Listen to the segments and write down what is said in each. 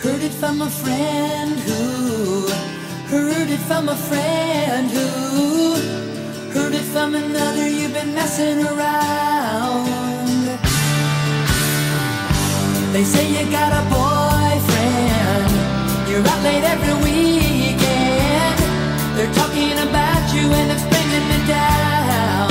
Heard it from a friend who heard it from a friend who heard it from another. You've been messing around. They say you got a boyfriend, you're out late every weekend. They're talking about you and it's bringing me down.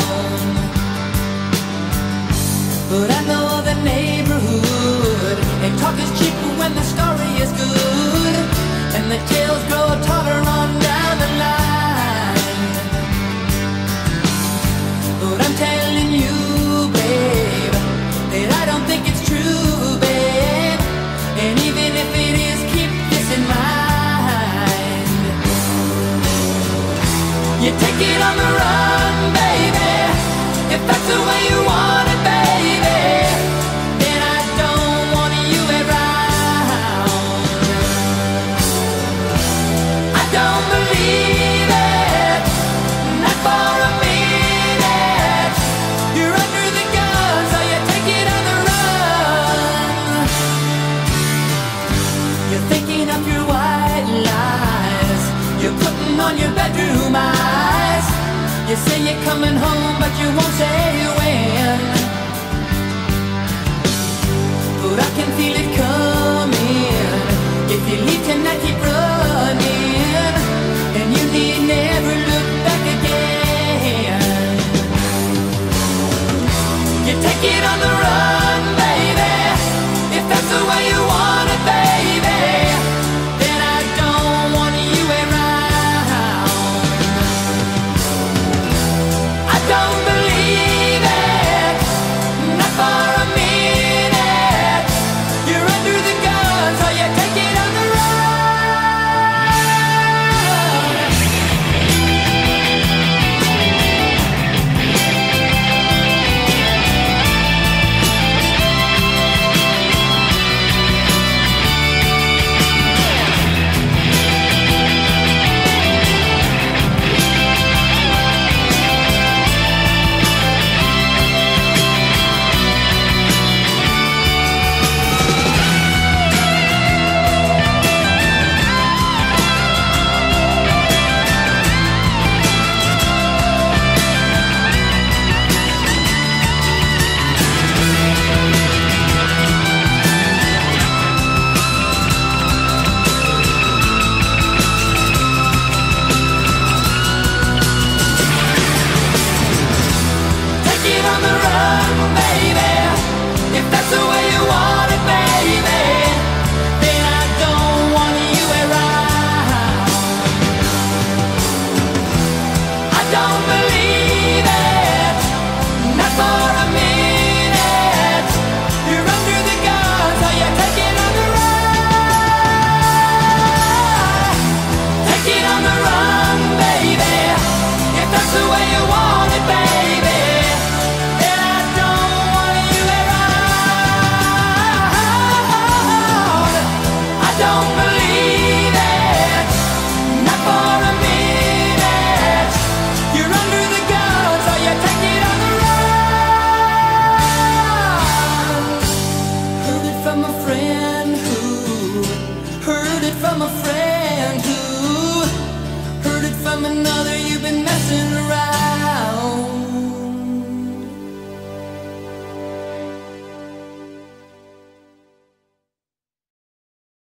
But I know the neighborhood, and talk is cheap when the story is good, and the tales grow taller on down the line. But I'm telling you, babe, that I don't think it's true, babe. And even if it is, keep this in mind. You take it on the run, baby, if that's the way you want it, baby. Then I don't want you around. I don't believe it, not for a minute. You're under the gun, so you take it on the run. You're thinking up your white lies, you're putting on your bedroom eyes. You say you're coming home, but you won't say when. But I can feel it coming.